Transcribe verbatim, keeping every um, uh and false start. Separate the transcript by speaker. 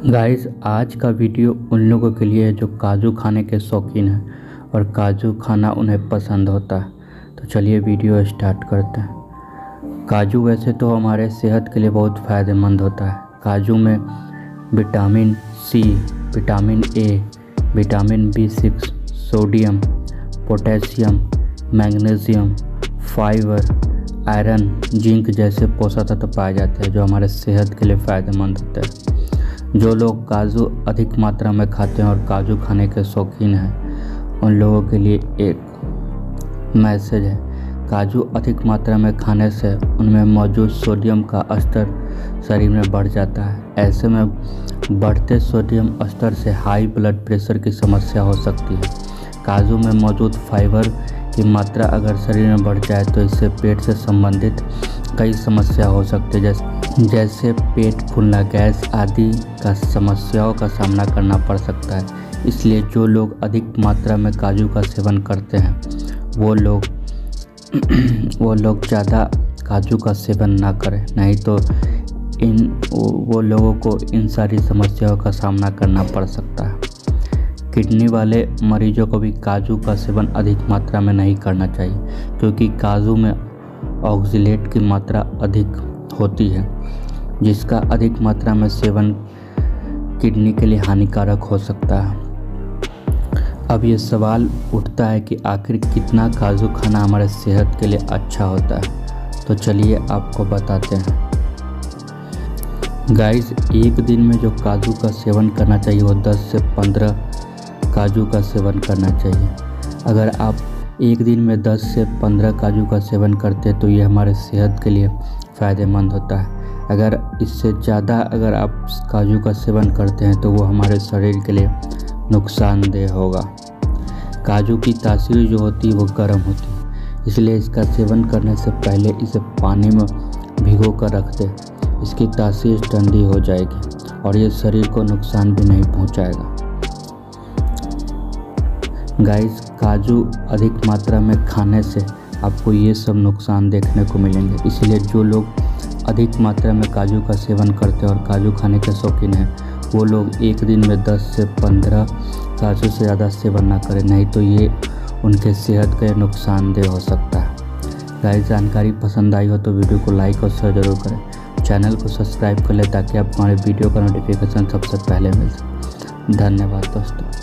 Speaker 1: Guys, आज का video उन लोगों के लिए है जो काजू खाने के शौकीन हैं और काजू खाना उन्हें पसंद होता है। तो चलिए वीडियो स्टार्ट करते हैं। काजू वैसे तो हमारे सेहत के लिए बहुत फ़ायदेमंद होता है। काजू में vitamin C, vitamin A, vitamin B six, sodium, potassium, magnesium, fibre, iron, zinc जैसे पोषक तत्व पाए जाते हैं जो हमारे सेहत के लिए फ़ायदेमंद होते हैं। जो लोग काजू अधिक मात्रा में खाते हैं और काजू खाने के शौकीन हैं, उन लोगों के लिए एक मैसेज है। काजू अधिक मात्रा में खाने से उनमें मौजूद सोडियम का स्तर शरीर में बढ़ जाता है। ऐसे में बढ़ते सोडियम स्तर से हाई ब्लड प्रेशर की समस्या हो सकती है। काजू में मौजूद फाइबर की मात्रा अगर शरीर में बढ़ जाए तो इससे पेट से संबंधित कई समस्या हो सकती है, जैसे जैसे पेट फूलना, गैस आदि का समस्याओं का सामना करना पड़ सकता है। इसलिए जो लोग अधिक मात्रा में काजू का सेवन करते हैं वो लोग वो लोग ज़्यादा काजू का सेवन ना करें, नहीं तो इन वो लोगों को इन सारी समस्याओं का सामना करना पड़ सकता है। किडनी वाले मरीजों को भी काजू का सेवन अधिक मात्रा में नहीं करना चाहिए, क्योंकि काजू में ऑक्जेलेट की मात्रा अधिक होती है, जिसका अधिक मात्रा में सेवन किडनी के लिए हानिकारक हो सकता है। अब ये सवाल उठता है कि आखिर कितना काजू खाना हमारे सेहत के लिए अच्छा होता है। तो चलिए आपको बताते हैं। गाइस, एक दिन में जो काजू का सेवन करना चाहिए वो दस से पंद्रह काजू का सेवन करना चाहिए। अगर आप एक दिन में दस से पंद्रह काजू का सेवन करते हैं तो ये हमारे सेहत के लिए फ़ायदेमंद होता है। अगर इससे ज़्यादा अगर आप काजू का सेवन करते हैं तो वो हमारे शरीर के लिए नुकसानदेह होगा। काजू की तासीर जो होती है वो गर्म होती है, इसलिए इसका सेवन करने से पहले इसे पानी में भिगो कर रख दें। इसकी तासीर ठंडी हो जाएगी और ये शरीर को नुकसान भी नहीं पहुंचाएगा। गाइस, काजू अधिक मात्रा में खाने से आपको ये सब नुकसान देखने को मिलेंगे। इसलिए जो लोग अधिक मात्रा में काजू का सेवन करते हैं और काजू खाने के शौकीन हैं, वो लोग एक दिन में दस से पंद्रह काजू से ज़्यादा सेवन ना करें, नहीं तो ये उनके सेहत का नुकसानदेह हो सकता है। गाइस, जानकारी पसंद आई हो तो वीडियो को लाइक और शेयर जरूर करें। चैनल को सब्सक्राइब कर लें ताकि आपको हमारे वीडियो का नोटिफिकेशन सबसे पहले मिल सके। धन्यवाद दोस्तों।